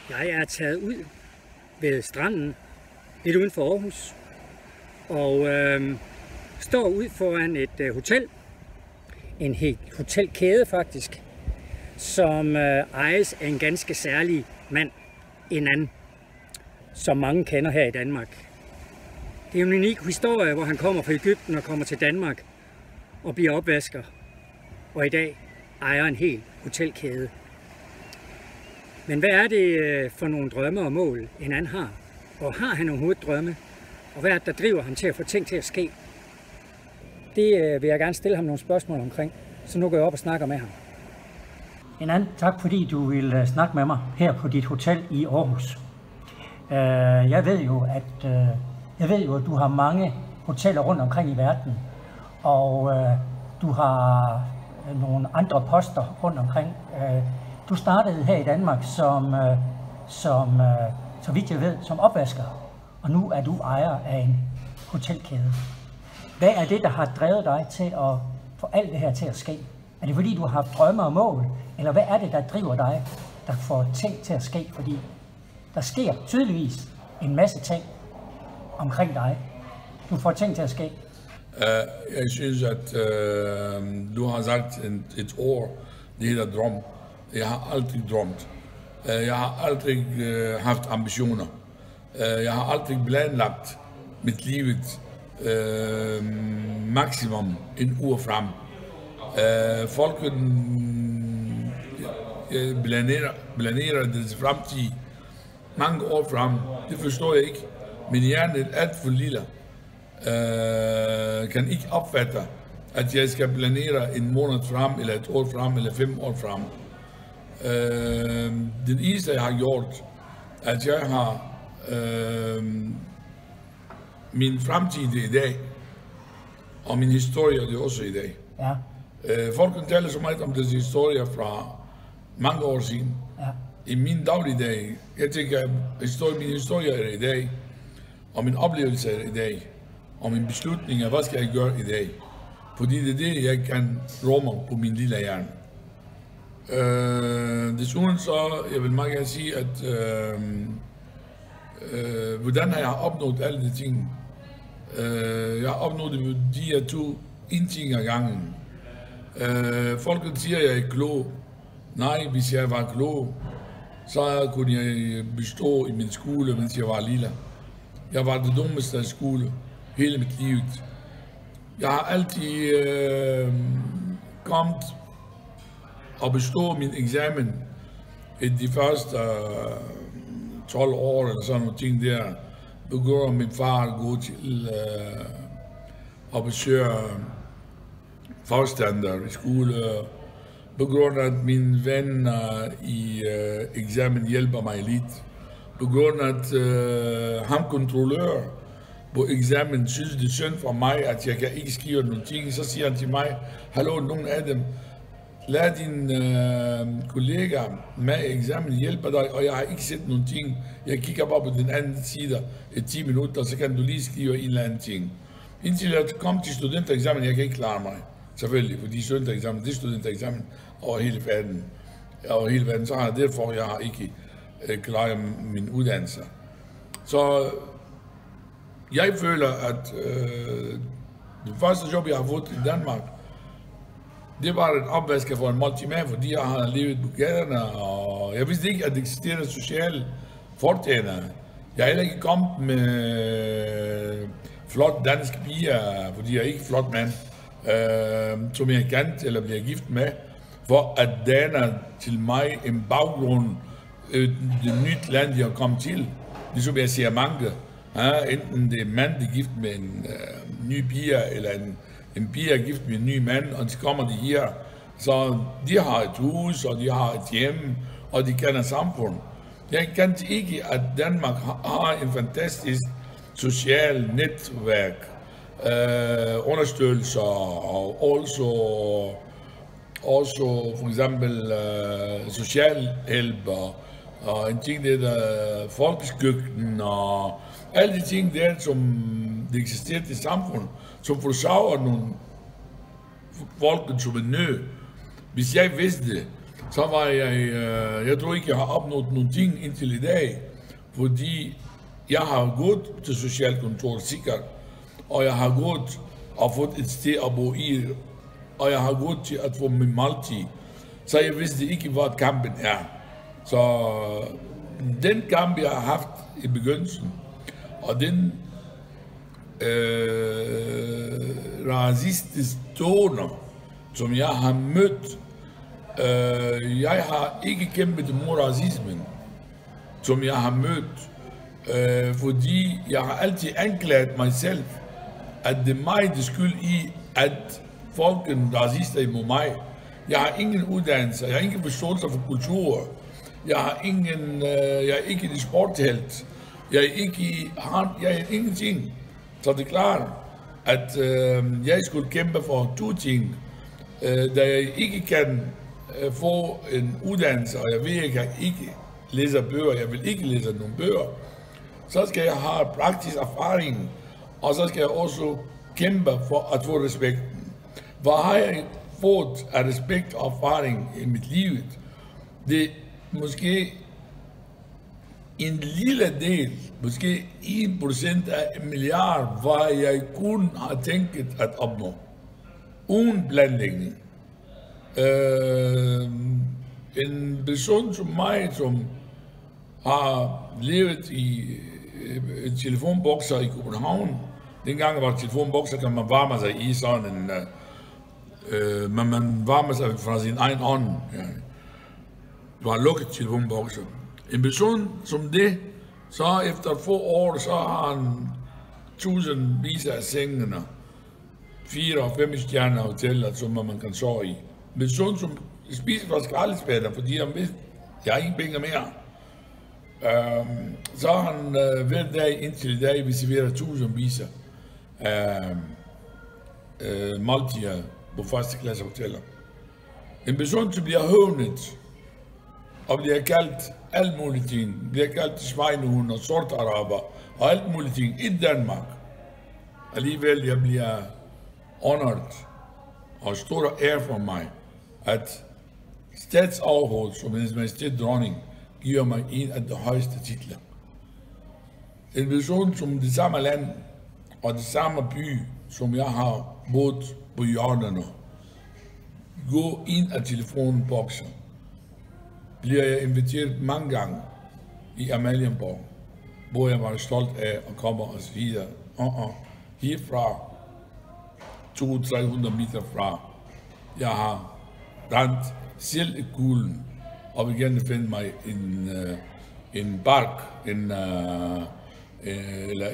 Jeg er taget ud ved stranden, lidt uden for Aarhus, og står ud foran et hotel, en helt hotelkæde faktisk, som ejes af en ganske særlig mand, en anden, som mange kender her i Danmark. Det er en unik historie, hvor han kommer fra Egypten og kommer til Danmark og bliver opvasker, og i dag ejer en hel hotelkæde. Men hvad er det for nogle drømme og mål, en anden har? Og har han overhovedet drømme? Og hvad er det, der driver ham til at få ting til at ske? Det vil jeg gerne stille ham nogle spørgsmål omkring, så nu går jeg op og snakker med ham. En anden, tak fordi du vil snakke med mig her på dit hotel i Aarhus. Jeg ved jo, at du har mange hoteller rundt omkring i verden, og du har nogle andre poster rundt omkring. Du startede her i Danmark så vidt jeg ved, som opvasker, og nu er du ejer af en hotelkæde. Hvad er det, der har drevet dig til at få alt det her til at ske? Er det fordi, du har haft drømme og mål, eller hvad er det, der driver dig, der får ting til at ske? Fordi der sker tydeligvis en masse ting omkring dig. Du får ting til at ske. Jeg synes, at du har sagt et ord, det hedder drøm. Jeg har aldrig drømt. Jeg har aldrig haft ambitioner. Jeg har aldrig planlagt mit liv maksimum en uge frem. Folket planerer deres fremtid mange år frem. Det forstår jeg ikke. Min hjerne er alt for lille. Kan ikke opfatte, at jeg skal planere en måned frem, eller et år frem, eller 5 år frem. Det eneste, jeg har gjort, at jeg har min fremtid i dag, og min historie det er også i dag. Ja. Folk taler så meget om deres historie fra mange år siden. Ja. I min dagligdag, jeg tænker, min historie er i dag, og min oplevelse er i dag, og min beslutninger, hvad skal jeg gøre i dag? Fordi det er det, jeg kan rumme på min lille hjerne. Desuden så, jeg vil meget gerne sige, at hvordan har jeg opnået alle de ting? Jeg har opnået de her 2 ting ad gangen. Folket siger, at jeg er klog. Nej, hvis jeg var klog, så kunne jeg bestå i min skole, mens jeg var lille. Jeg var det dummeste af skole hele mit liv. Jeg har altid kommet og bestå min eksamen i de første 12 år eller sådan nogle ting der. Begynder min far at gå til at besøge forstander i skole. Begynder at mine venner i eksamen hjælper mig lidt. Begynder at ham kontrollør på eksamen synes det er synd for mig, at jeg kan ikke skrive nogle ting. Så siger han til mig, hallo, nogen af dem, lad din kollega med eksamen hjælpe dig, og jeg har ikke set nogen ting. Jeg kigger bare på den anden side i 10 minutter, så kan du lige skrive en eller anden ting. Indtil jeg kom til studentereksamen, jeg kan ikke klare mig. Selvfølgelig, fordi studentereksamen, det er studentereksamen over hele verden. Over hele verden, så har jeg derfor, jeg har ikke klaret min uddannelse. Så jeg føler, at det første job, jeg har fået i Danmark, det var et opvasker for en multimand, fordi jeg har levet på gaderne, og jeg vidste ikke, at det eksisterede sociale foretagender. Jeg er heller ikke kommet med flot danske piger, fordi jeg er ikke flot mand, som jeg kan eller bliver gift med, for at danne til mig en baggrund, det nyt land, jeg er kommet til. Ligesom jeg siger mange, enten det er mand, der er gift med en ny piger, eller en pige er gift med en ny mand, og så kommer de her. Så de har et hus, og de har et hjem, og de kender samfund. Jeg kan ikke, at Danmark har en fantastisk social netværk, understøttelser, og også for eksempel socialhjælp, og en ting, det der folkeskygten, og alle de ting der, som det eksisterer i samfundet, som forsørger nogle folk, som er nød. Hvis jeg vidste det, så var jeg tror ikke, jeg har opnået nogle ting indtil i dag, fordi jeg har gået til socialkontor sikkert, og jeg har gået og fået et sted at bo i, og jeg har gået til at få min måltid, så jeg vidste ikke, hvad kampen er. Så den kamp, jeg har haft i begyndelsen, og den racistiske toner, som jeg har mødt, jeg har ikke kæmpet mod racismen, som jeg har mødt, fordi jeg har altid anklaget mig selv, at det er mig, der skyld i, at folk er racister imod mig. Jeg har ingen uddannelse, jeg har ingen forståelse for kultur, jeg er ikke en sporthelt, jeg er ingenting. Så det er klart, at jeg skulle kæmpe for to ting, da jeg ikke kan få en uddannelse, og jeg ved, at jeg ikke læser bøger, jeg vil ikke læse nogle bøger, så skal jeg have praktisk erfaring, og så skal jeg også kæmpe for at få respekten. Hvad har jeg fået af respekt og erfaring i mit liv? Det er måske en lille del, måske 1% af en milliard, hvad jeg kun har tænkt at opnå. Uden planlægning. En person som mig, som har levet i en telefonbokser i København. Dengang var telefonbokser, kan man varme sig i sådan en... man varmer sig fra sin egen ånd. Ja. Det var en lukket telefonbokser. En person som det, så efter få år, så har han tusindvis af sengene, 4 og 5 stjerner hoteller, som man kan sove i. En person som spiser fra skraldespænder, fordi han vidste, jeg har ingen penge mere. Så har han hver dag indtil i dag, vi serverer tusindvis af måltider på første klasse hoteller. En person, som bliver høvnet og bliver kaldt alt muligt ting, bliver kaldt svejnehund og sortaraber og alt muligt ting i Danmark. Alligevel jeg bliver honored og stor ære for mig, at statsoverhoved, som Hendes Majestæt Dronning, giver mig en af de højeste titler. En person som det samme land og det samme by, som jeg har boet på hjørnerne, gå ind af telefonbokser, bliver jeg inviteret mange gange i Amalienborg, hvor jeg var stolt af at komme og sige, herfra 200-300 meter fra, jeg har rent selv i kuglen, og vil gerne finde mig en bark, eller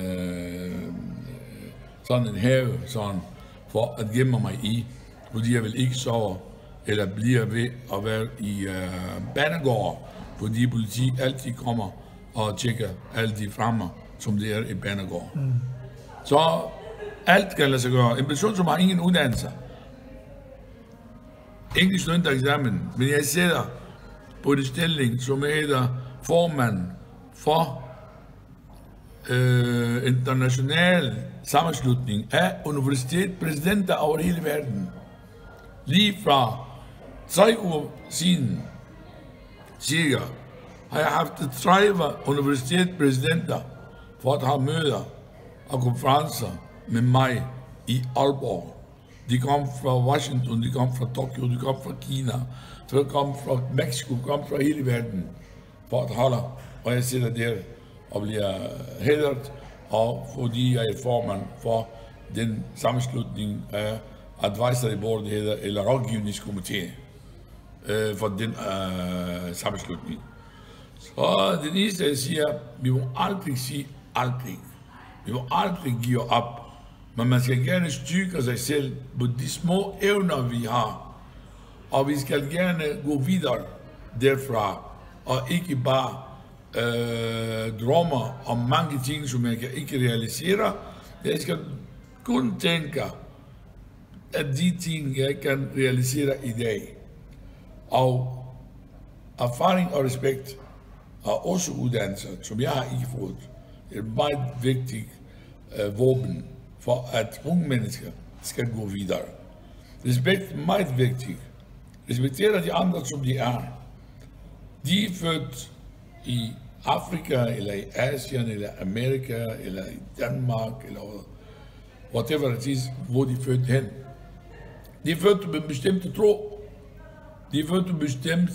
sådan en have, sådan, for at gemme mig i, fordi jeg vil ikke sove, eller bliver ved at være i banegård, fordi politi altid kommer og tjekker alle de fremmer, som det er i banegård. Så alt kan lade sig gøre. En person, som har ingen uddannelse, ingen studentereksamen, men jeg sidder på det stilling, som hedder formand for international sammenslutning af universitetspræsidenter over hele verden. Lige fra 3 uger siden, cirka, har jeg haft 30 universitetspræsidenter for at have møder og konferencer med mig i Aalborg. De kom fra Washington, de kom fra Tokyo, de kom fra Kina, de kom fra Mexico, de kom fra hele verden for at holde. Og jeg sidder der og bliver hædret, og fordi jeg er formand for den sammenslutning af advisory board, det hedder, eller rådgivningskomité for den sammenslutning. Så det eneste, jeg siger, vi må aldrig sige aldrig. Vi må aldrig give op. Men man skal gerne styrke sig selv på de små evner, vi har. Og vi skal gerne gå videre derfra, og ikke bare drømmer om mange ting, som jeg ikke realiserer. Jeg skal kun tænke, at de ting, jeg kan realisere i dag, og erfaring og respekt, og også uddannelse, som jeg har ikke fået, er et meget vigtigt våben for, at unge mennesker skal gå videre. Respekt er meget vigtigt. respekterer de andre, som de er. De er født i Afrika, eller i Asien, eller Amerika, eller i Danmark, eller whatever it is, hvor de er født hen. De er født med bestemte tro. De er født med bestemte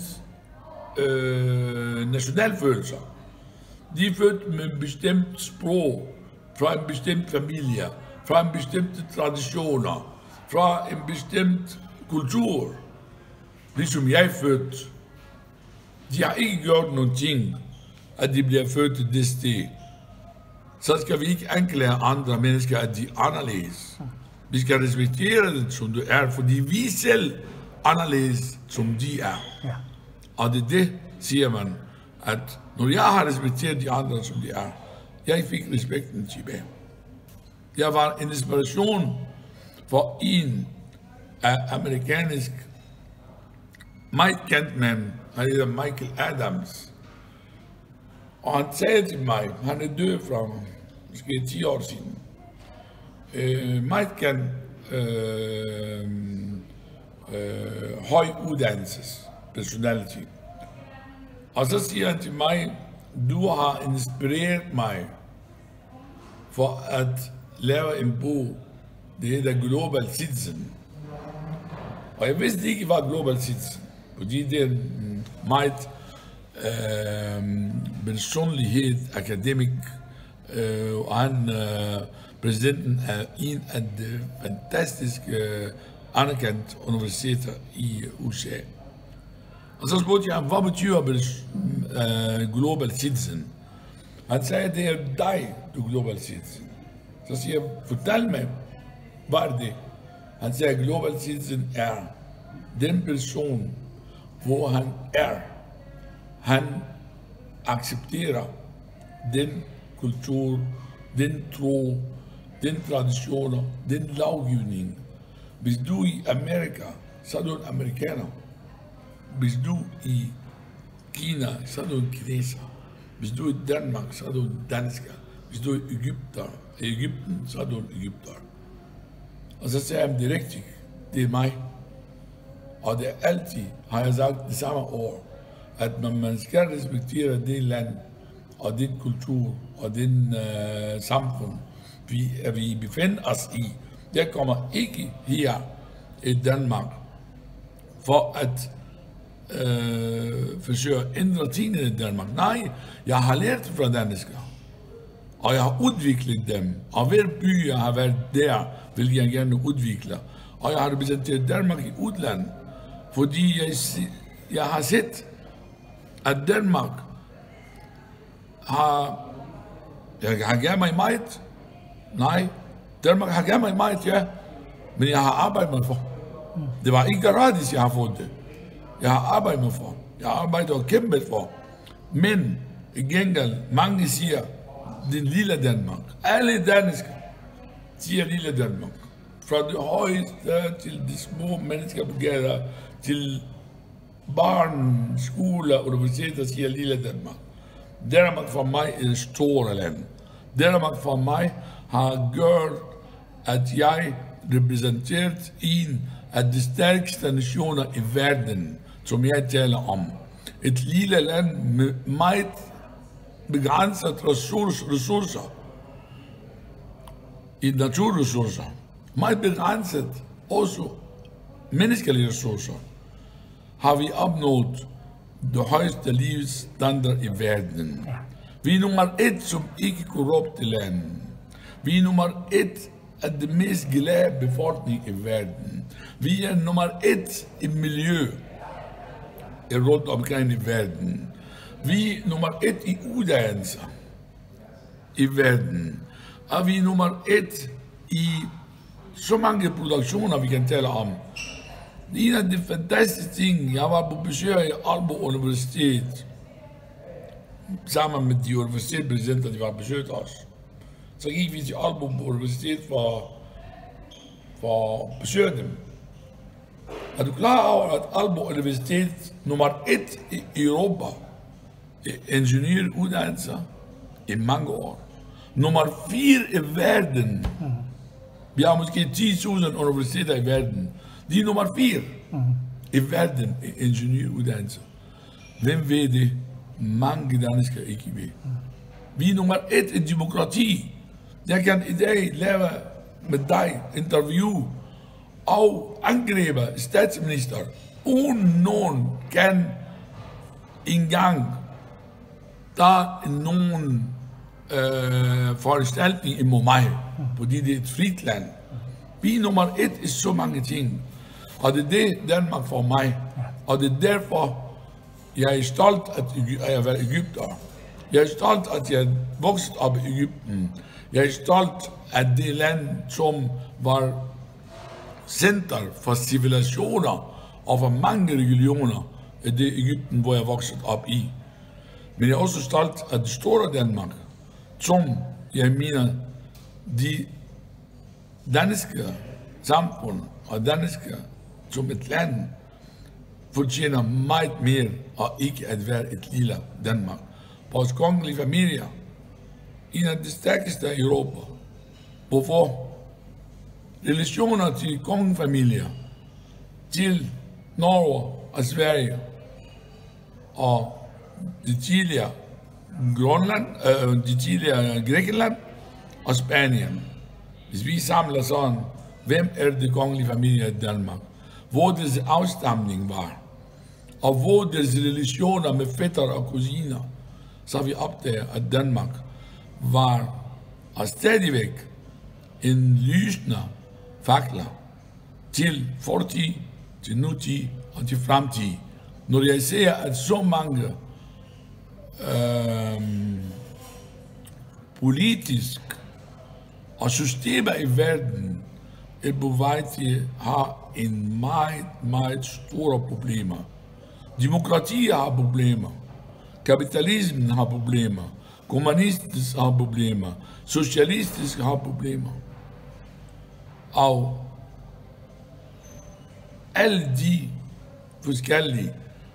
nationalfølelser. De er født med et bestemt sprog, fra en bestemt familie, fra en bestemte traditioner, fra en bestemt kultur. Ligesom jeg er født. De har ikke gjort nogen ting, at de bliver født til det sted. Så skal vi ikke anklage andre mennesker, at de er anderledes. Vi skal respektere det, som du er, fordi vi selv er anderledes, som de er. Ja. Og det siger man, at når jeg har respekteret de andre, som de er, jeg fik respekten tilbage. Jeg var en inspiration for en af amerikansk meget kendt mand, han hedder Michael Adams. Og han sagde til mig, han er død fra måske 10 år siden, meget kendt høj uddannelses personality. Og så siger han til mig, du har inspireret mig for at lave en bog, det hedder Global Citizen. Og jeg vidste ikke, hvad Global Citizen, fordi det er en meget personlighed, akademik, og han præsidenten af en af de fantastiske anerkendte universiteter i USA. Og så spurgte jeg ham, hvad betyder Global Citizen? Han sagde, det er dig, du Global Citizen. Så siger jeg, fortæl mig, hvad er det? Han sagde, Global Citizen er den person, hvor han er. Han accepterer den kultur, den tro, den traditioner, den lovgivning. Hvis du er i Amerika, så er du en amerikaner. Hvis du er i Kina, så er du en kineser. Hvis du er i Danmark, så er du en dansker. Hvis du er i Egypten, så er du en egypter. Og så sagde han, det er rigtigt, det er mig. Og det er altid, har jeg sagt det samme år, at når man skal respektere det land, og den kultur, og den samfund, vi befinder os i, jeg kommer ikke her i Danmark for at forsøge at ændre tingene i Danmark. Nej, jeg har lært fra danskere, og jeg har udviklet dem, og hver by, jeg har været der, vil jeg gerne udvikle. Og jeg har repræsenteret Danmark i udlandet, fordi jeg har set, at Danmark har givet mig meget. Nej, Danmark har givet mig meget, ja, men jeg har arbejdet mig for. Det var ikke gratis, jeg har fået det. Jeg har arbejdet mig for. Jeg har arbejdet og kæmpet for. Men i gengæld, mange siger, det lille Danmark. Alle danskere siger lille Danmark. Fra det højeste til de små mennesker på gader, til barn, skoler, universiteter siger lille Danmark. Danmark for mig er et stort land. Danmark for mig har gjort, at jeg repræsenteret en af de stærkeste nationer i verden, som jeg taler om. Et lille land med meget begrænsede ressourcer. I naturressourcer. Meget begrænset også menneskelige ressourcer. Har vi opnået det højeste livsstandard i verden. Vi er nummer 1 som ikke korrupte land. Vi er nummer 1 af det mest glade befolkning i verden. Vi er nummer 1 i miljø rundt omkring i verden. Vi er nummer 1 i uddannelse i verden. Og vi er nummer 1 i så mange produktioner, vi kan tale om. En af de fantastiske ting, jeg var på besøg i Aalborg Universitet, sammen med de universitetspræsidenter, de var besøgt os. Så gik vi til Aalborg Universitet for at besøge dem. Er du klar over, at Aalborg Universitet nummer 1 i Europa i ingeniøruddannelser i mange år? Nummer 4 i verden. Vi har måske 10.000 universiteter i verden. De er nummer 4 i i verden i ingeniøruddannelse. Hvem ved det? Mange danskere ikke ved. Vi er nummer 1 i demokrati. Jeg kan i dag lave med dig interview og angribe statsminister, uden nogen kan engang der nogen foranstaltning imod mig, fordi det er et frit land. Vi er nummer 1 i så mange ting, og det er det Danmark for mig, og det er derfor, jeg er stolt at jeg var egypter. Jeg er stolt at jeg voksede op i Egypten. Jeg er stolt af det land, som var center for civilisationer og for mange religioner i det Egypten, hvor jeg voksede op i. Men jeg er også stolt af det store Danmark, som jeg mener, de danske samfund og danske som et land fortjener meget mere og ikke at være et lille Danmark. Vores kongelige familie, en af de stærkeste i Europa. Hvorfor? Relationer til kongefamilier, til Norge og Sverige og de tidligere Grækenland og Spanien. Hvis vi samler sådan, hvem er det kongelige familie i Danmark? Hvor deres afstamning var, og hvor deres relationer med fætter og kusiner, så vi opdager, at Danmark var og stadigvæk en lysende fakler til fortid, til nutid og til fremtid. Når jeg ser, at så mange politisk og systemer i verden er på vej til at have en meget store problemer. Demokratiet har problemer. Kapitalismen har problemer. Kommunister har problemer. Socialister har problemer. Og alle de forskellige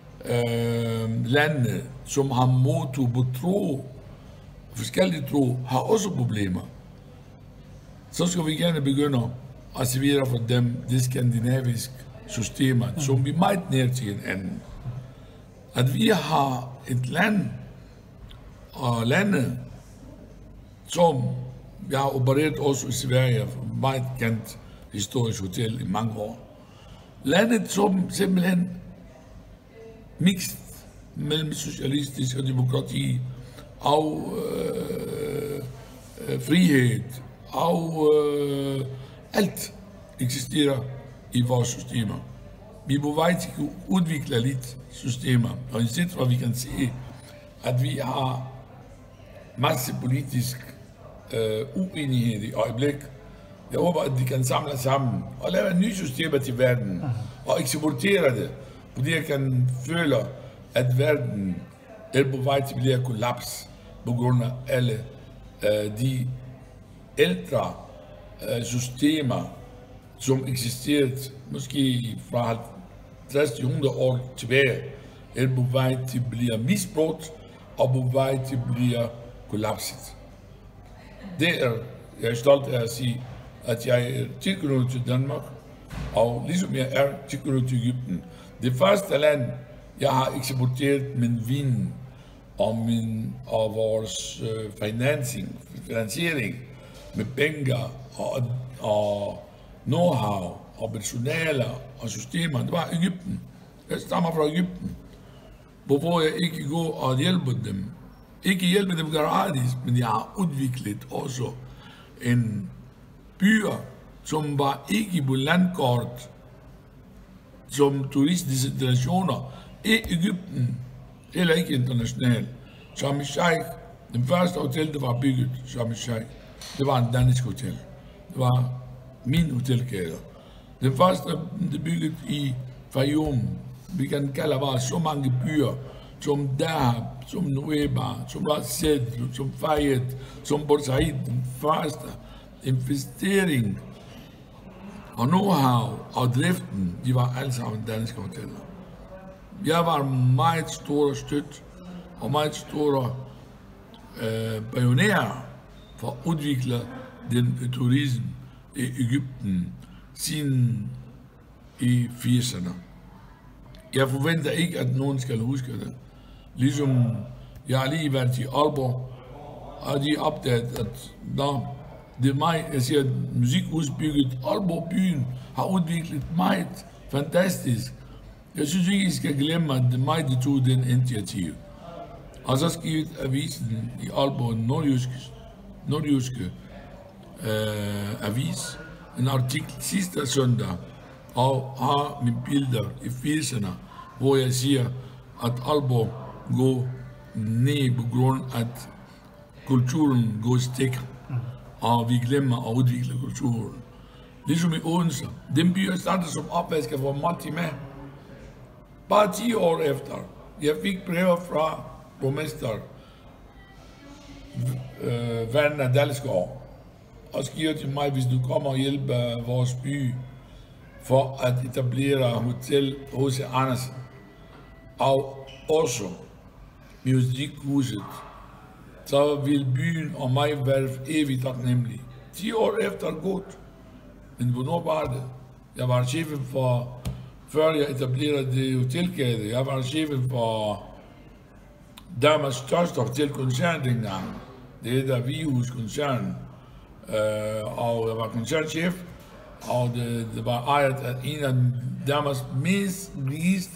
lande, som har motor på tro, forskellige tro, har også problemer. Så skal vi gerne begynde at servere for dem de skandinaviske systemer, som vi meget nær til hinanden. At vi har et land og lande, som vi har opereret også i Sverige, meget kendt historisk hotel i mange år. Landet som simpelthen mixed mellem socialistisk og demokrati og frihed og alt eksisterer i vores systemer. Vi er på vej til at udvikle lidt systemer, og i stedet for vi kan se, at vi har masse politisk uenighed i øjeblik. Jeg håber, at de kan samle sammen og lave en ny system til verden og eksportere det, fordi jeg kan føle, at verden er på vej til at blive kollaps på grund af alle de ældre systemer, som eksisterede måske fra 50-100 år tilbage, er på vej til at blive misbrugt og på vej til at blive kollapset. Det er jeg stolt af at sige, at jeg er tilknyttet til Danmark, og ligesom jeg er tilknyttet til Egypten. Det første land, jeg har eksporteret min vin og vores finansiering med penge og know-how og personaler og systemer, det var Egypten. Jeg stammer fra Egypten. Hvorfor jeg ikke går og hjælper dem. Ikke hjælper dem gratis, men jeg har udviklet også en byer, som var ikke på landkort, som turistdestinationer i Egypten, eller ikke internationalt. Sharm el-Sheikh, den første hotel, der var bygget, Sharm el-Sheikh, det var en dansk hotel. Det var min hotelkæde. Den første, der bygget i Fayoum, vi kan kalde bare så mange byer, som Dahab, som Nueva, som Ras Sedr, som Fayed, som Port Said, den første investering og know-how og driften, de var alle sammen danske hoteller. Jeg var meget store støt og meget store pionerer for at udvikle den turisme i Egypten siden i 80'erne. Jeg forventer ikke, at nogen skal huske det. Ligesom jeg har lige været i Aalborg, og de opdaget, at det er mig, jeg siger, at musikudbygget Aalborg byen har udviklet meget fantastisk. Jeg synes ikke, I skal glemme, at det er mig, der tog den initiativ. Og så skrev avisen i Aalborg, nordjyske avis, en artikel sidste søndag, og har mine billeder i 80'erne, hvor jeg siger, at Aalborg går ned på grund af, at kulturen går stik, og vi glemmer at udvikle kulturen. Ligesom i Odense. Den by, jeg startede som opvasker for Martin med. Bare 10 år efter, jeg fik brev fra borgmester Werner Dalsgaard, og skriver til mig, hvis du kommer og hjælper vores by for at etablere hotel H.C. Andersen, og også musikhuset, så vil byen og mig være evigt taknemmelig. 10 år efter godt, men hvornår var det? Jeg var chefen for, før jeg etablerede det hotelkæde, jeg var chefen for Danmarks største hotelkoncern dengang. Det hedder Vihus koncern, og jeg var koncernchef, og det var ejet af en af Danmarks mest rigeste,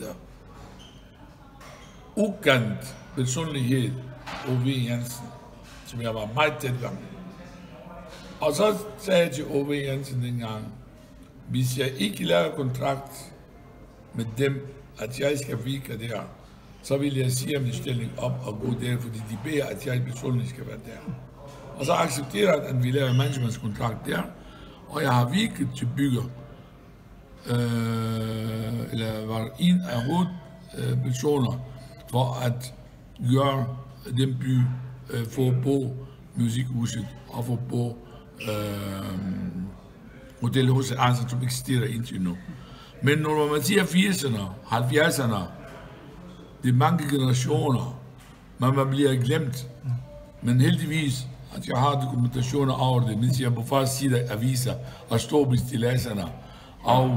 ukendt personlighed, O.V. Jensen, som jeg var meget tæt ved. Og så sagde jeg til O.V. Jensen dengang, hvis jeg ikke laver kontrakt med dem, at jeg skal virke der, så vil jeg sige min stilling op og gå der, fordi de beder, at jeg personligt skal være der. Og så accepterede at vi laver managementskontrakt der, og jeg har virket til bygger, eller var en af hovedpersoner for at gøre den by for på musikhuset og for på Hotel H.C. Andersen, som eksisterer indtil nu. Men når man siger 80'erne, 70'erne, det er mange generationer, man bliver glemt. Men heldigvis, at jeg har dokumentationer over det, mens jeg på første side af aviser og står på stilladserne, og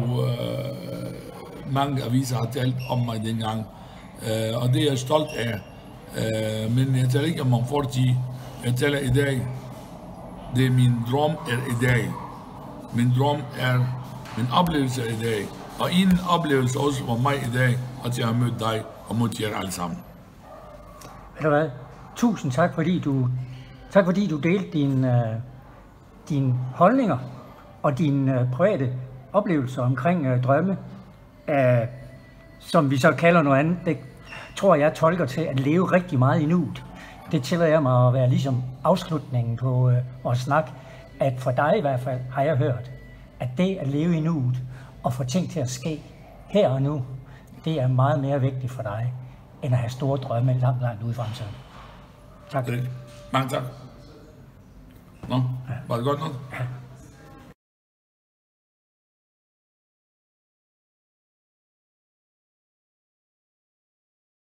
mange aviser har talt om mig dengang, og det er jeg stolt af. Men jeg taler ikke om fortid, jeg taler i dag. Det er min drøm er i dag. Min drøm er min oplevelse i dag. Og en oplevelse også for mig i dag, at jeg har mødt dig og mødt jer alle sammen. Ved du hvad? Tusind tak, fordi du delte dine holdninger og dine private oplevelser omkring drømme, som vi så kalder noget andet. Det tror jeg tolker til at leve rigtig meget i nuet. Det tillader jeg mig at være ligesom afslutningen på vores snak, at for dig i hvert fald har jeg hørt, at det at leve i nuet og få ting til at ske her og nu, det er meget mere vigtigt for dig, end at have store drømme langt ude i fremtiden. Tak. Mange tak. Nå, var det godt nok? Ja.